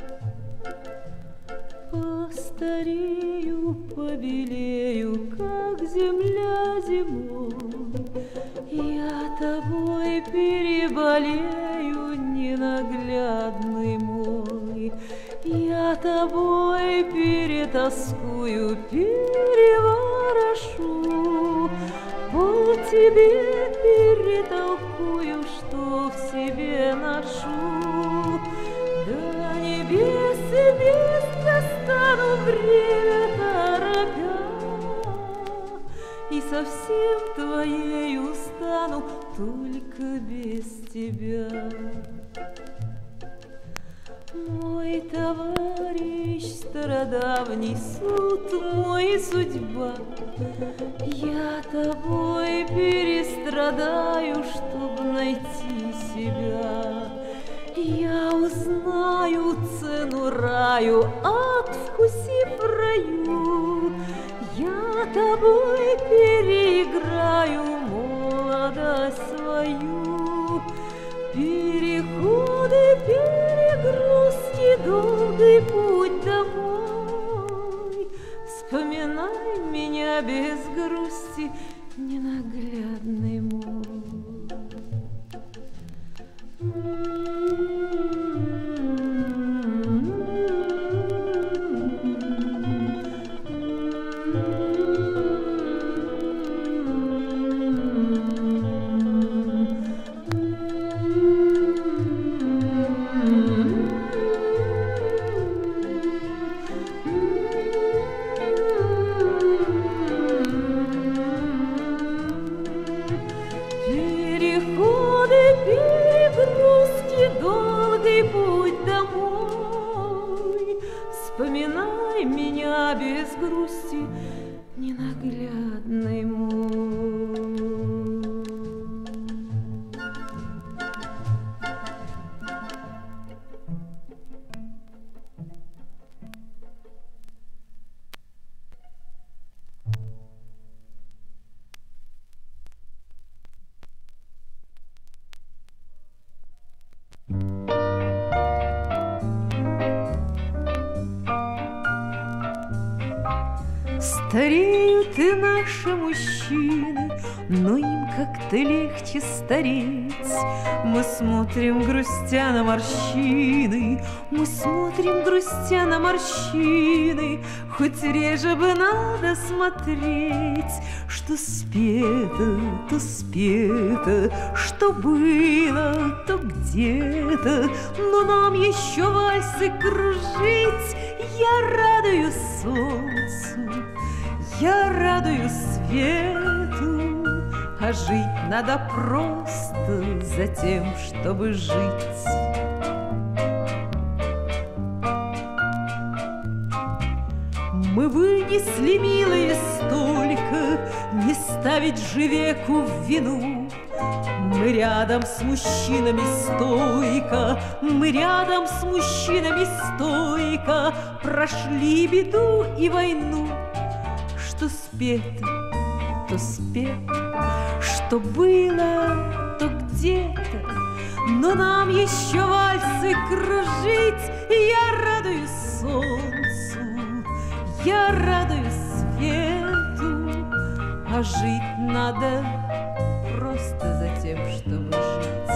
Постарею, побелею, как земля зимой, я тобой переболею, ненаглядный мой. Я тобой перетаскую, переворошу, по тебе перетолкую, что в себе ношу. До небес и без достану время торопя, и совсем твоею стану только без тебя. Мой товарищ стародавний, суд мой и судьба, я тобой перестрадаю, чтоб найти себя. Я узнаю цену раю, откусив раю, я тобой переиграю молодость свою. Переходы, перегрузки, долгий путь домой. Вспоминай меня без грусти, ненаглядный мой. Вспоминай меня без грусти, ненаглядный мой. Стареют и наши мужчины, но им как-то легче стареть. Мы смотрим, грустя на морщины, мы смотрим, грустя на морщины. Хоть реже бы надо смотреть, что спето, то спето, что было, то где-то. Но нам еще вальсы кружить, я радуюсь солнцу, я радуюсь свету, а жить надо просто за тем, чтобы жить. Мы вынесли, милые, столько, не ставить же веку в вину. Мы рядом с мужчинами стойко, мы рядом с мужчинами стойко прошли беду и войну. Что спето, то спето, что было, то где-то. Но нам еще вальсы кружить, и я радуюсь солнцу, я радуюсь свету, а жить надо просто за тем, чтобы жить.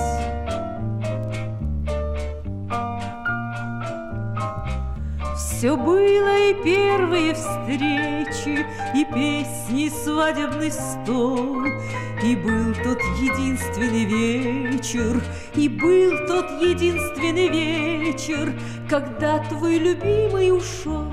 Все было и первые встречи, и песни, свадебный стол, и был тот единственный вечер, и был тот единственный вечер, когда твой любимый ушел.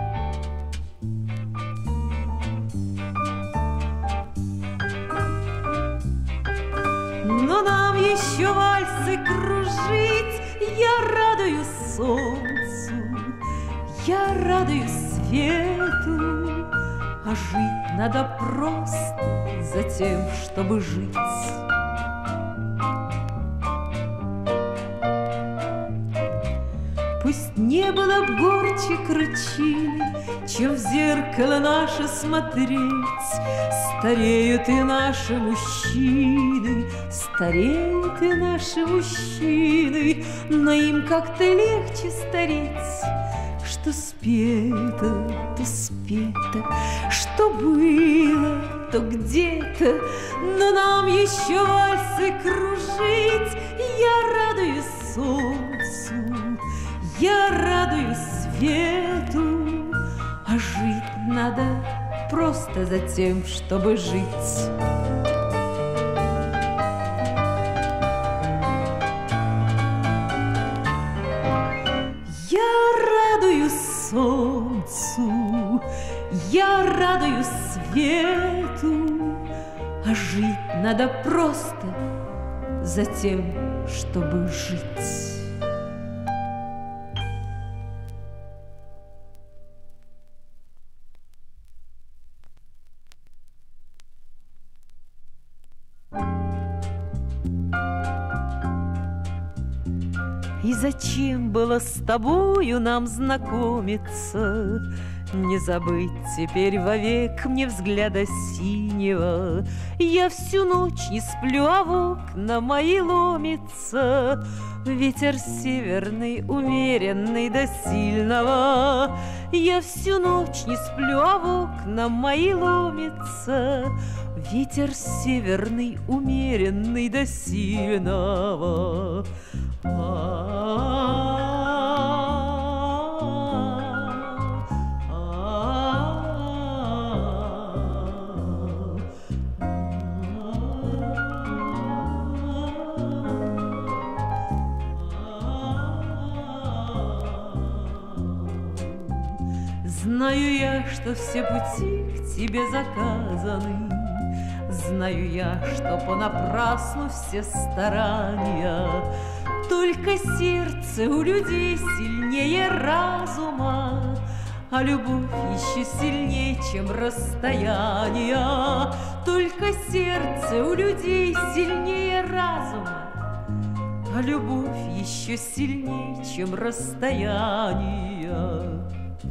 Но нам еще вальсы кружить, я радуюсь солнцу, я радуюсь свету, а жить надо просто за тем, чтобы жить. Пусть не было б горче кручины, чем в зеркало наше смотреть. Стареют и наши мужчины, стареют и наши мужчины, но им как-то легче стареть. Что спето, то спето, что было, то где-то, но нам еще вальсы кружить. Я радуюсь солнцу, я радуюсь свету, а жить надо просто за тем, чтобы жить. Я радуюсь солнцу, я радуюсь свету, а жить надо просто за тем, чтобы жить. И зачем было с тобою нам знакомиться? Не забыть теперь вовек мне взгляда синего. Я всю ночь не сплю, а в окна мои ломится ветер северный, умеренный до сильного. Я всю ночь не сплю, а в окна мои ломится ветер северный, умеренный до сильного. Знаю я, что все пути к тебе заказаны, знаю я, что понапрасну все старания. Только сердце у людей сильнее разума, а любовь еще сильнее, чем расстояние. Только сердце у людей сильнее разума, а любовь еще сильнее, чем расстояние.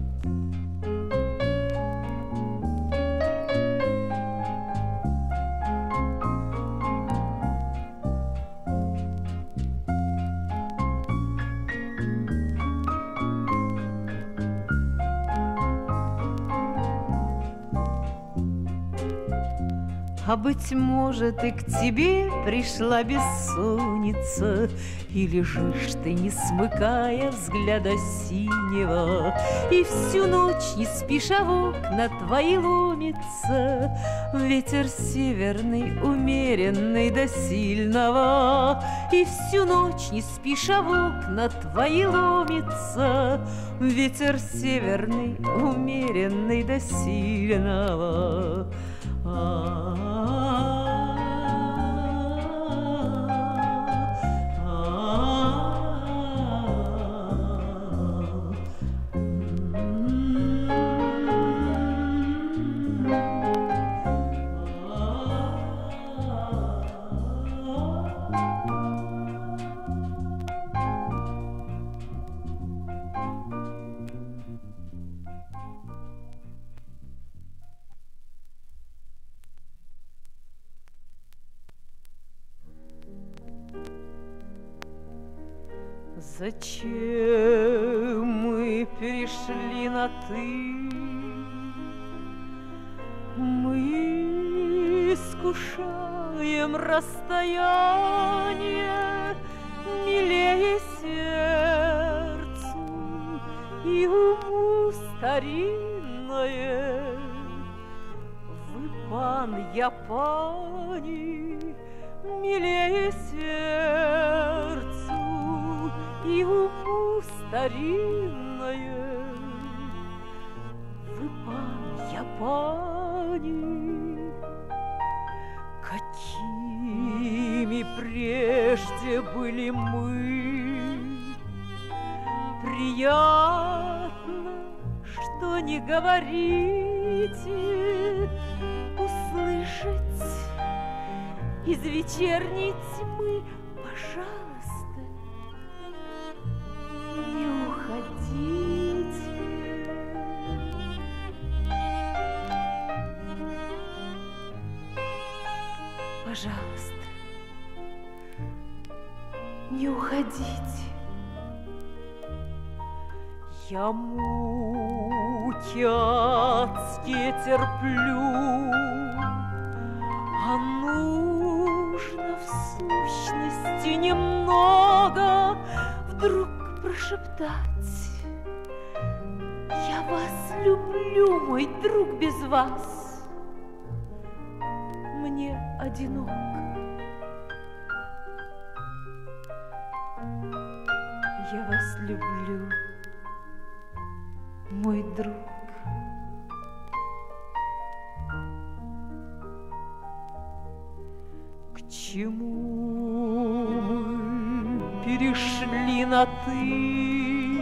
А быть может, и к тебе пришла бессонница, и лежишь ты, не смыкая взгляда синего, и всю ночь не спишь, а в окна твои ломится ветер северный, умеренный до сильного. И всю ночь не спишь, а в окна твои ломится ветер северный, умеренный до сильного. Зачем мы перешли на «ты»? Мы искушаем расстояние милее сердцу и уму старинное. Вы, пан, я пани, милее сердцу и уму старинное. Вы, пан, я пани, какими прежде были мы. Приятно, что не говорите, услышать из вечерней тьмы, пожалуйста, не уходите. пожалуйста, не уходите. Я муки адские терплю, а нужно в сущности немного вдруг прошептать: я вас люблю, мой друг, без вас мне одиноко. Я вас люблю, мой друг. К чему мы перешли на «ты»?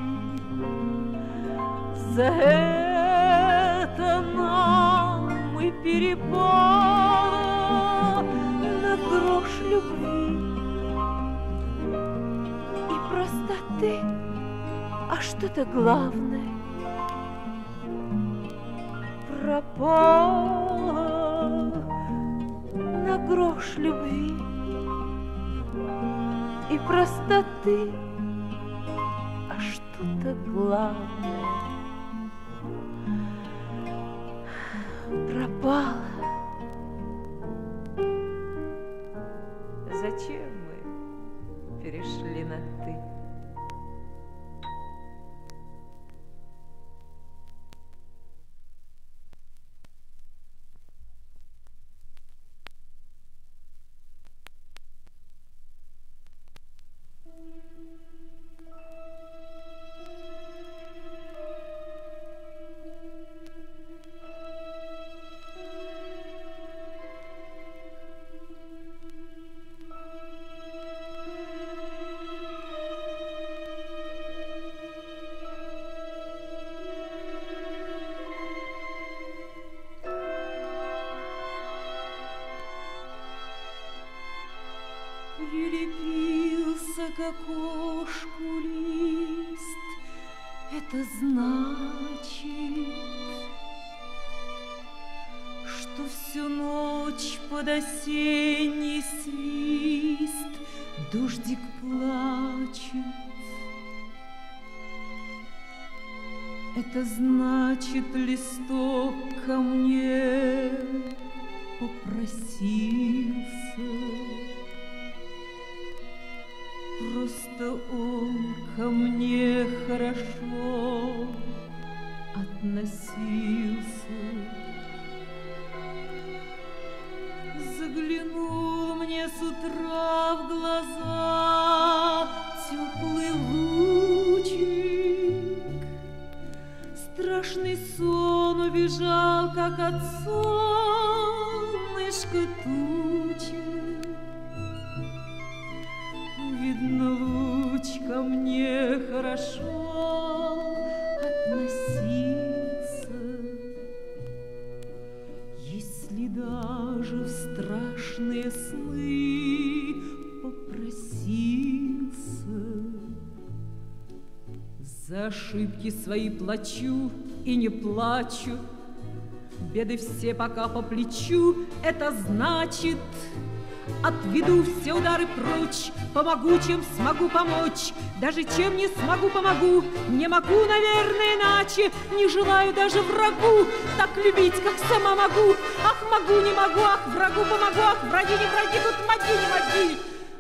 За это нам и перепало на грош любви и простоты, а что-то главное пропало на грош любви и простоты, а что-то главное пропало. Зачем мы перешли на «ты»? Прилепился к окошку лист, это значит, что всю ночь под осенний свист дождик плачет. Это значит, листок ко мне попросился. Просто он ко мне хорошо относился. Заглянул мне с утра в глаза теплый лучик. Страшный сон убежал, как от солнышка тучи. Видно, луч ко мне хорошо относился. Если даже в страшные сны попросился. За ошибки свои плачу и не плачу, беды все пока по плечу. Это значит, отведу все удары прочь, помогу, чем смогу помочь. Даже чем не смогу, помогу. Не могу, наверное, иначе. Не желаю даже врагу так любить, как сама могу. Ах, могу, не могу, ах, врагу помогу. Ах, враги, не враги, тут моги, не моги.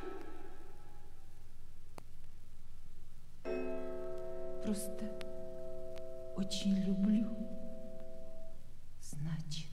Просто очень люблю, значит.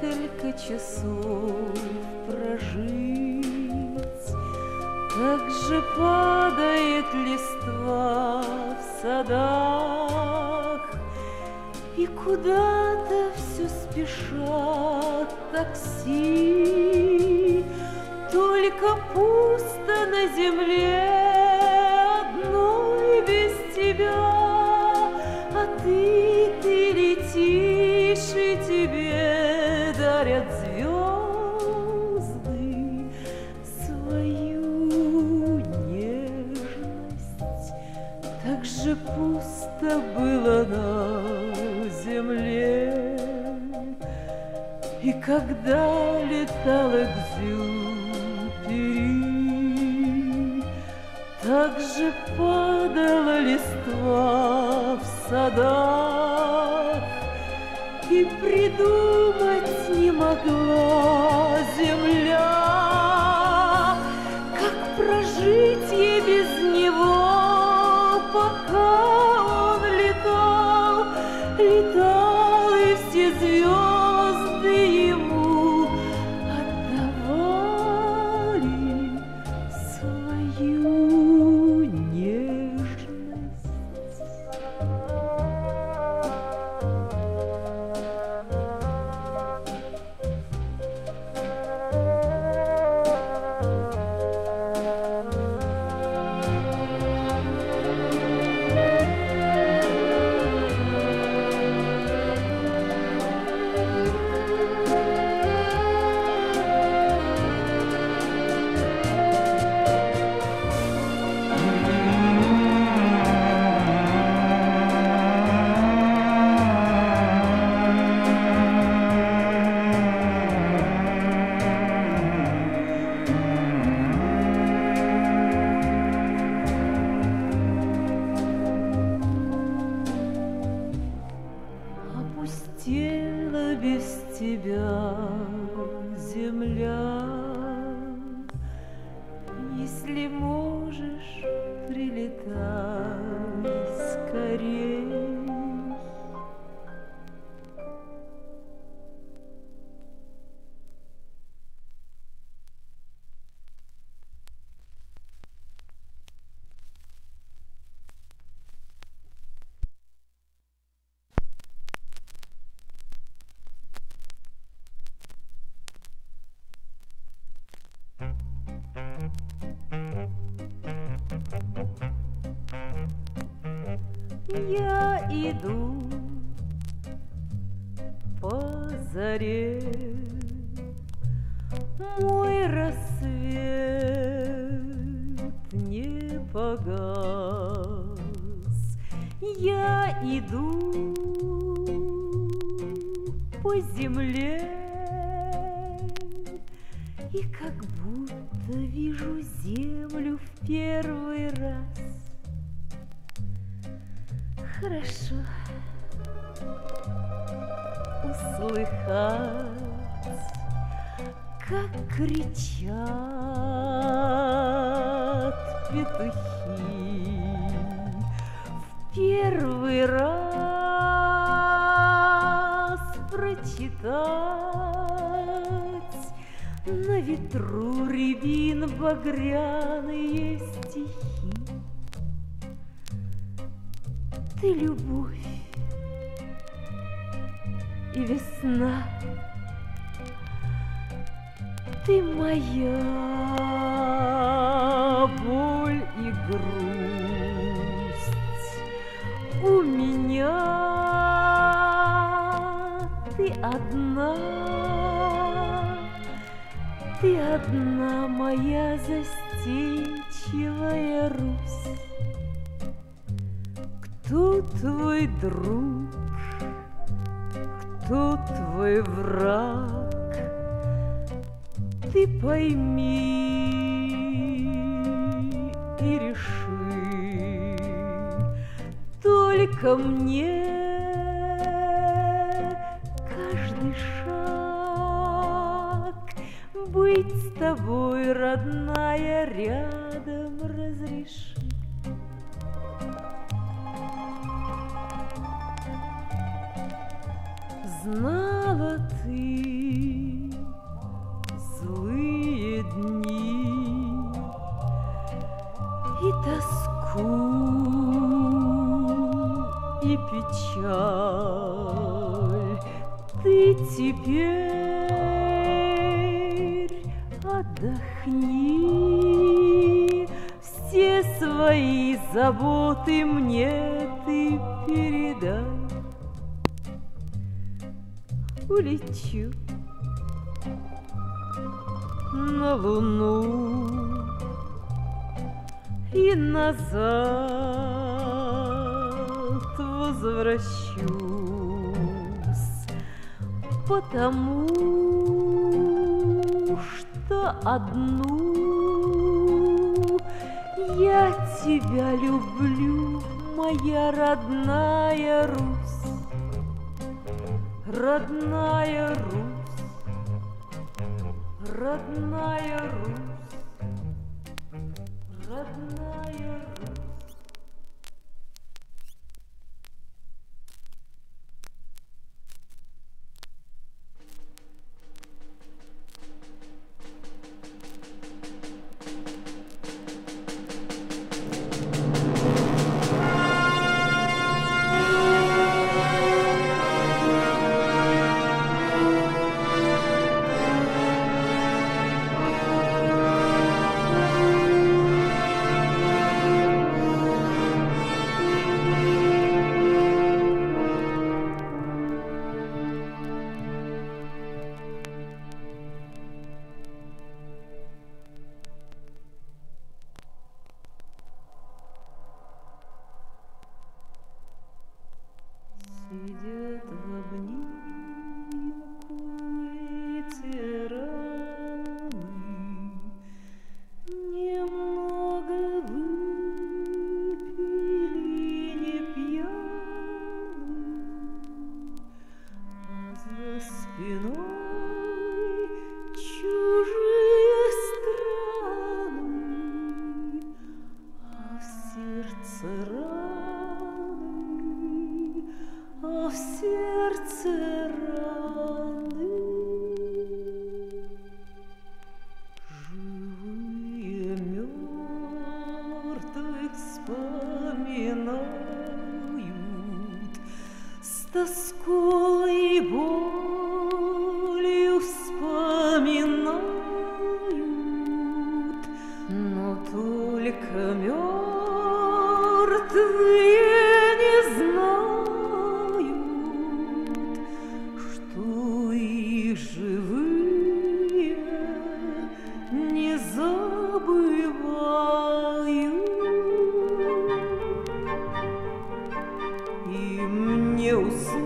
несколько часов прожить. Как же падает листва в садах, и куда-то все спешат такси. Только пусто на земле одной без тебя, а ты летишь, и тебе дарят звезды свою нежность. Так же пусто было на земле, и когда летал Экзюпери, так же падала листва в садах, и придумать не могла земля, как прожить ей без него, пока он летал, летал, и все звезды ему отдавали свою нежность. Опустела без тебя земля. Если можешь, прилетай скорей. Я иду по заре, мой рассвет не погас. Я иду по земле, и как будто вижу землю в первый раз. Хорошо услыхать, как кричат петухи. В первый раз прочитать на ветру рябин багряные стихи. Ты любовь и весна, ты моя боль и грусть. У меня ты одна моя застенчивая Русь. Кто твой друг, кто твой враг, ты пойми и реши. Только мне каждый шаг быть с тобой, родная, рядом разреши. Знала ты, отдохни, все свои заботы мне ты передай. Улечу на Луну и назад возвращусь, потому что одну я тебя люблю, моя родная Русь, родная Русь, родная Русь, родная Русь. Сидят в обнимку ветераны, немного выпили, не пьяны, а за спиной чужие страны, а в сердце а в сердце раны. Живые мертвых вспоминают, с тоской и болью вспоминают, но только мертвые не знают, что и живые не забывают. Им не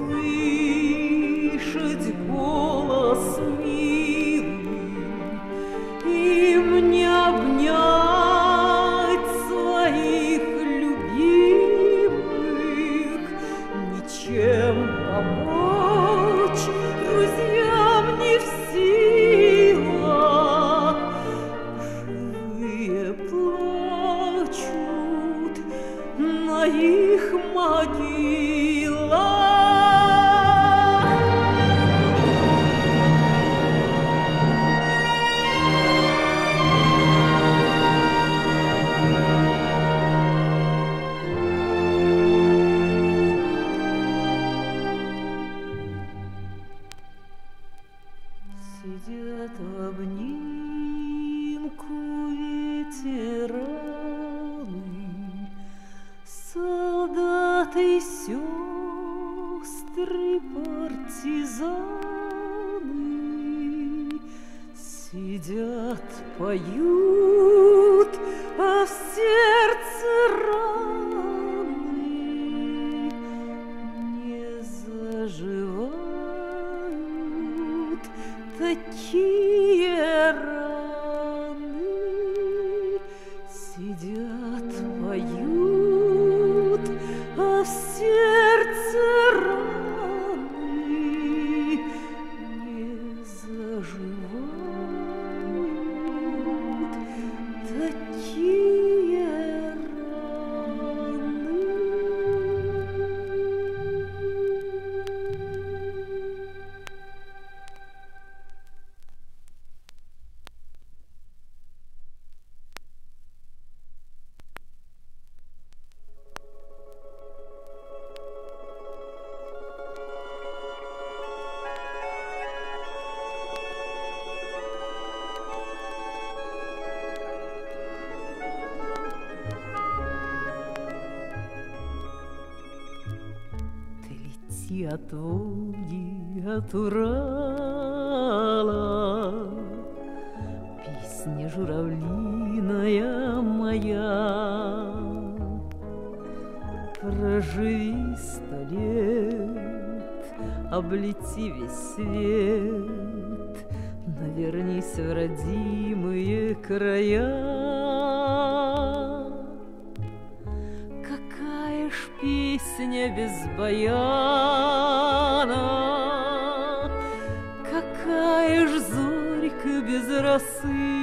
услышать голос милый, им не обнять своих любимых, ничем помочь друзьям не в силах. Живые плачут на их могилах. Сидят в обнимку ветераны, солдаты и сестры партизаны. Сидят, поют, а в сердце раны не заживают. Такие раны сидят, поют, а в сердце раны не заживают. Такие раны. от Волги, от Урала. Песня журавлиная моя, проживи 100 лет, облети весь свет, но вернись в родимые края. Какая ж песня без баяна, какая ж зорька без росы,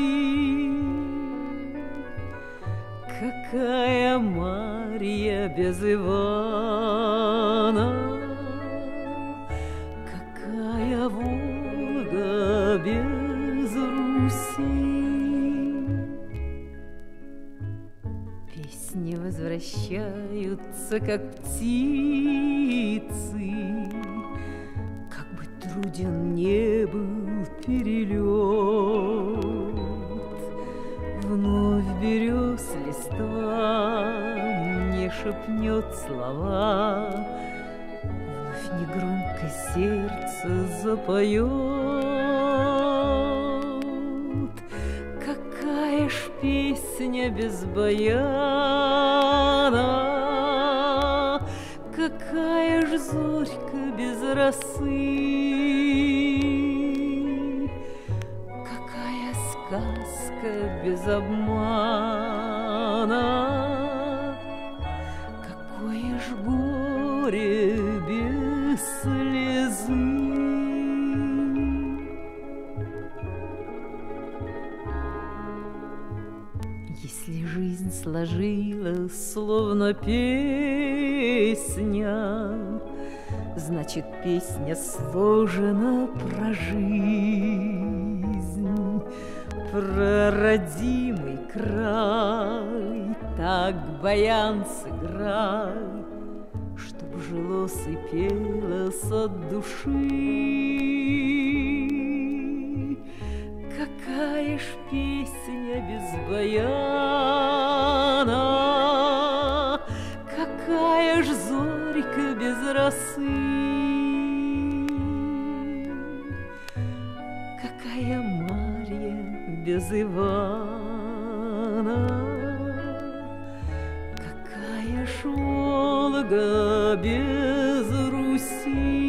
какая Марья без Ивана, какая Волга без Руси. Песни возвращаются, как птицы, как бы труден не был перелет. Вновь берез листва мне шепнет слова, вновь негромко сердце запоет. Какая ж песня без баяна, какая ж зорька без росы, какая сказка без обмана, какое ж горе без слезы. Если жизнь сложилась словно песня, значит, песня сложена про жизнь, про родимый край. Так баян сыграй, чтоб жилось и пелось от души. Какая ж песня без баяна, какая ж зорька без росы, какая Марья без Ивана, какая ж Волга без Руси.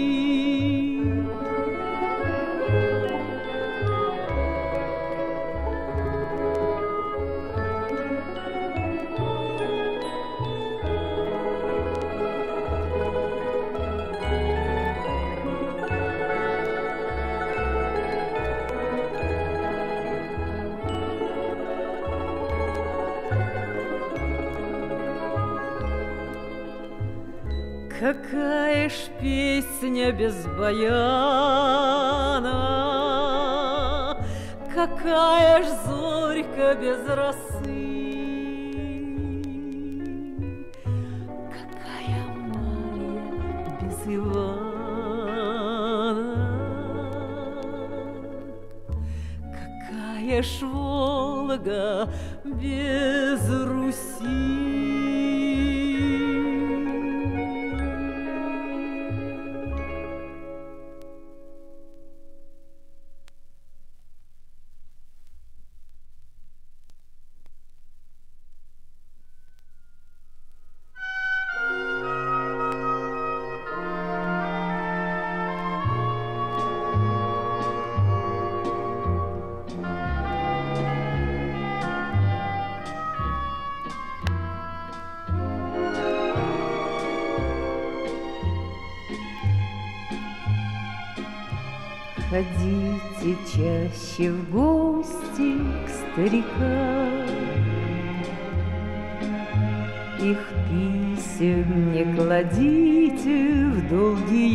Какая ж песня без баяна, какая ж зорька без росы, какая Марья без Ивана, какая ж Волга без Руси. Ходите чаще в гости к старикам, их писем не кладите в долгий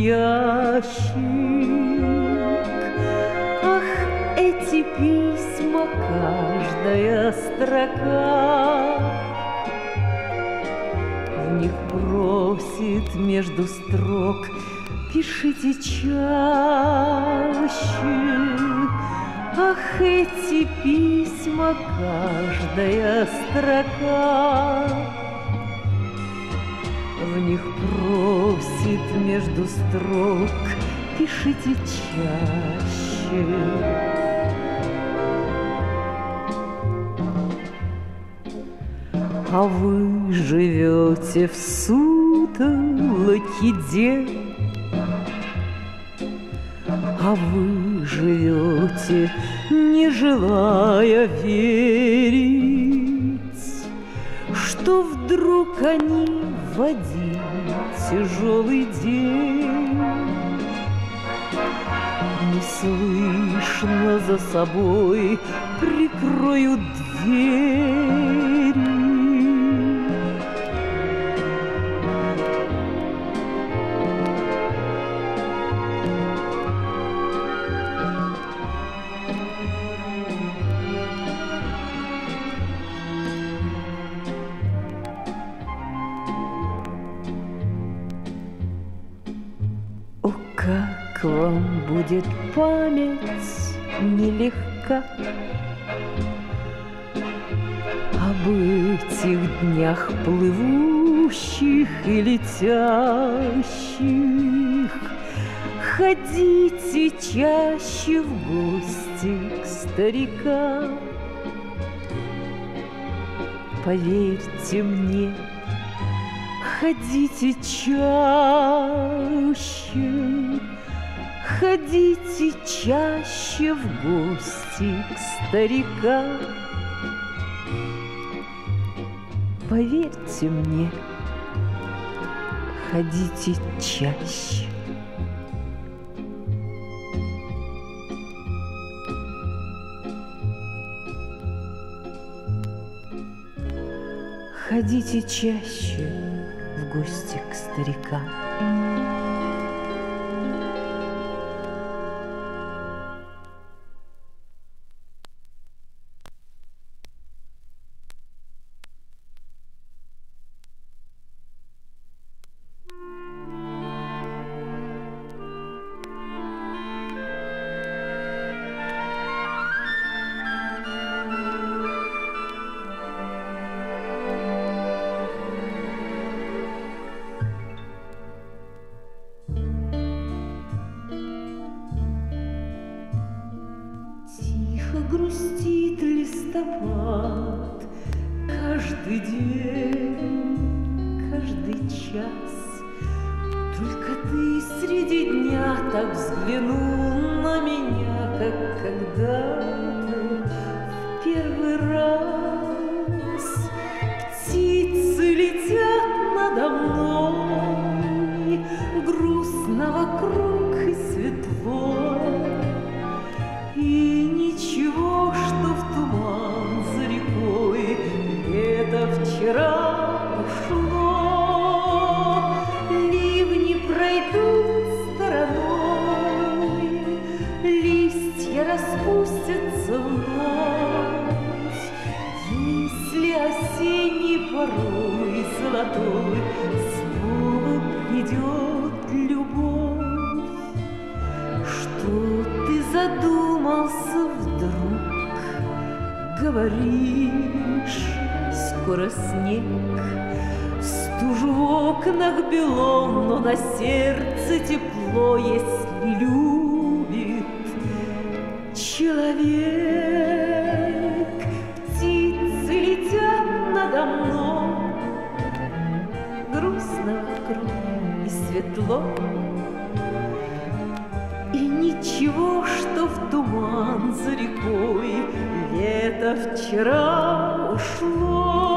ящик. Ах, эти письма, каждая строка в них просит между строк: пишите чаще. Ах, эти письма, каждая строка в них просит между строк: пишите чаще. А вы живете в сутолоке дел, а вы живете, не желая верить, что вдруг они в один тяжелый день неслышно за собой прикроют двери. О, как вам будет память нелегка об этих днях плывущих и летящих. Ходите чаще в гости к старикам. Поверьте мне, ходите чаще, ходите чаще в гости к старикам. Поверьте мне, ходите чаще. Ходите чаще в гости к старикам. Грустит листопад каждый день, каждый час. Только ты среди дня так взглянул на меня, как когда-то в первый раз. Птицы летят надо мной, грустно вокруг и светло. И ничего, что в туман за рекой это вчера ушло. Ливни пройдут стороной, листья распустятся вновь. Если осенний порой золотой снова придет любовь, что ты задумался вдруг, говоришь, скоро снег. Стужу в окнах бело, но на сердце тепло, если любит человек. Птицы летят надо мной, грустно вокруг и светло. И ничего, что в туман за рекой лето вчера ушло.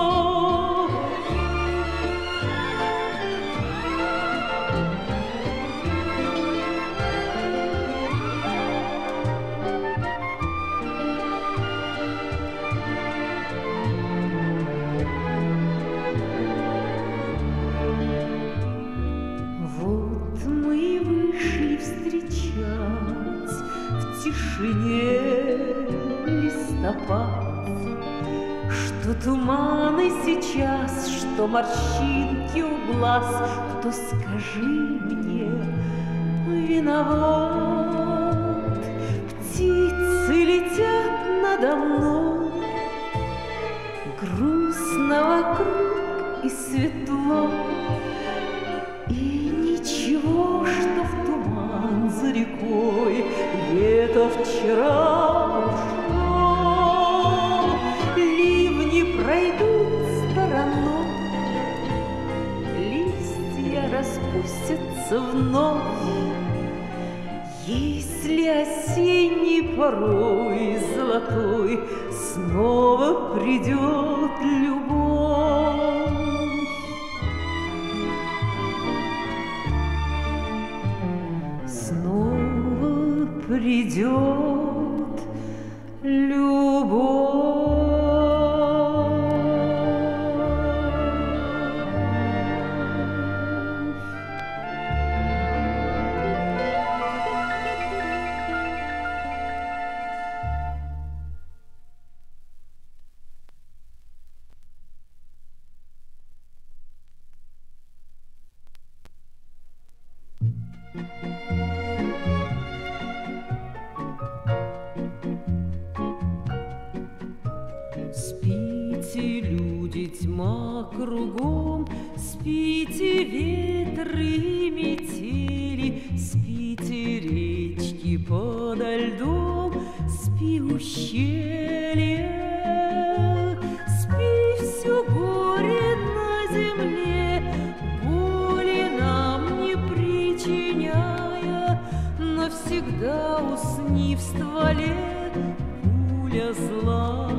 Вот мы и вышли встречать в тишине листопад. Что туманы сейчас, что морщинки у глаз, кто, скажи мне, виноват? Птицы летят надо мной, грустно вокруг и светло. осенней порой золотой снова придет любовь. Снова придет любовь. Спите, люди, тьма кругом, спите, ветры и метели, спите, речки подо льдом, спи, ущелье, спи, все горе на земле, боли нам не причиняя, навсегда усни в стволе пуля злая.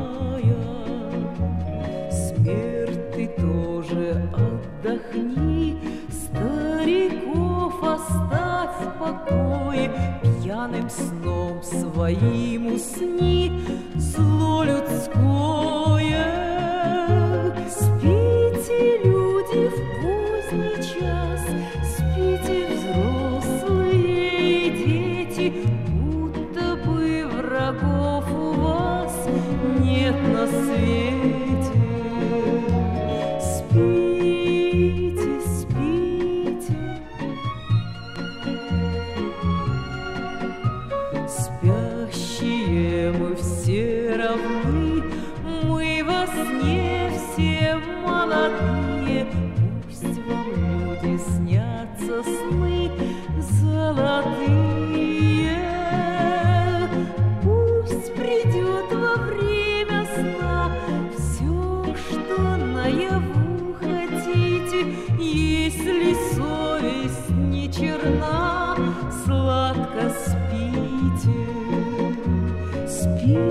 Смерть, ты тоже отдохни, стариков оставь в покое, пьяным сном своим усни, зло людское. Спите, люди, в поздний час, спите, взрослые и дети, будто бы врагов у вас нет на свете. Спите, спите, спящие мы все равны, мы во сне все молодые, пусть вам, люди, снятся сны золотые, пусть придет во время сна все, что наяву хотите, если совесть не черна, сладко спите, спите.